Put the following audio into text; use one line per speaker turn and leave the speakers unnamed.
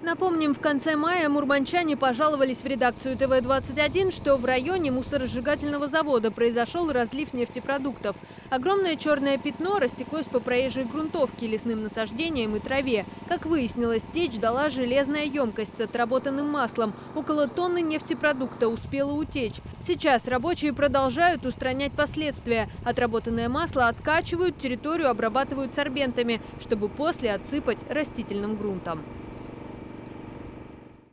Напомним, в конце мая мурманчане пожаловались в редакцию ТВ-21, что в районе мусоросжигательного завода произошел разлив нефтепродуктов. Огромное черное пятно растеклось по проезжей грунтовке, лесным насаждениям и траве. Как выяснилось, течь дала железная емкость с отработанным маслом. Около тонны нефтепродукта успела утечь. Сейчас рабочие продолжают устранять последствия. Отработанное масло откачивают, территорию обрабатывают сорбентами, чтобы после отсыпать растительным грунтом.